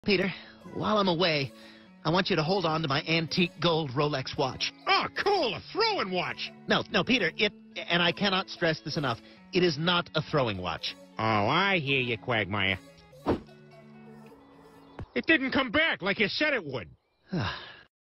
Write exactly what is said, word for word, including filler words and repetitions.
Peter, while I'm away, I want you to hold on to my antique gold Rolex watch. Oh, cool, a throwing watch. No, no, Peter, it, and I cannot stress this enough, it is not a throwing watch. Oh, I hear you, Quagmire. It didn't come back like you said it would.